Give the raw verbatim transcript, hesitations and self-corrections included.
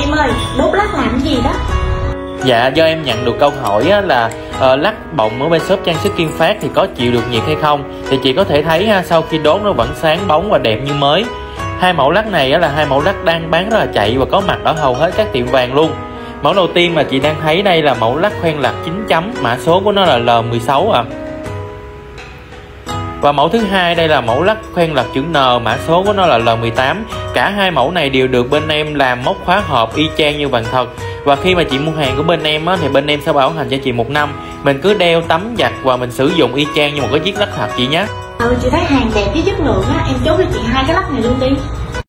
Em ơi, đốt lắc làm cái gì đó? Dạ, do em nhận được câu hỏi á, là uh, lắc bọng ở bên shop trang sức Kim Phát thì có chịu được nhiệt hay không. Thì chị có thể thấy ha, sau khi đốt nó vẫn sáng bóng và đẹp như mới. Hai mẫu lắc này á, là hai mẫu lắc đang bán rất là chạy và có mặt ở hầu hết các tiệm vàng luôn. Mẫu đầu tiên mà chị đang thấy đây là mẫu lắc khoen lật chín chấm, mã số của nó là L mười sáu ạ. À. Và mẫu thứ hai đây là mẫu lắc khoen lật chữ N, mã số của nó là L mười tám. Cả hai mẫu này đều được bên em làm móc khóa hộp y chang như vàng thật. Và khi mà chị mua hàng của bên em á, thì bên em sẽ bảo hành cho chị một năm. Mình cứ đeo tấm giặt và mình sử dụng y chang như một cái chiếc lắc thật chị nhé. Ừ, chị thấy hàng đẹp với chất lượng á, em chốt cho chị hai cái lắc này luôn đi.